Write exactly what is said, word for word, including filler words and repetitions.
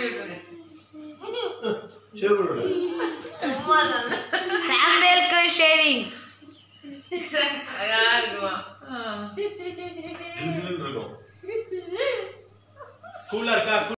Shave பண்ணுடா. சாம்பேருக்கு shaving. அழகா இருக்குமா? ஜில்லுன்னு இருக்கும். கூலா இருக்கா?